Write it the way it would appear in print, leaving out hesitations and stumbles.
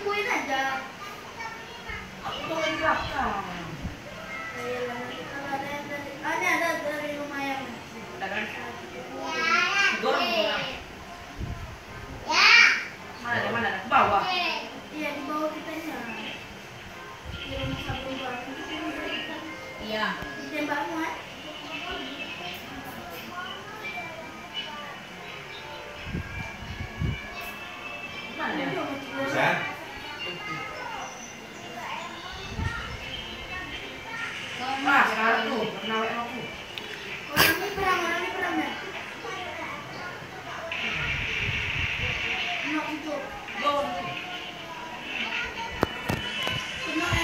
tungguin aja. Aku tungguin belakang. Kalau ada dari rumah yang Udah kan? Goreng. Mana? Ke bawah. Iya, di bawah kitanya. Di rumah sabun baru. Iya. Di tembakmu kan? Mana ya? Bisa? Sekarang tuh, kenal aku. Orang ini perang ya? Enak itu. Go.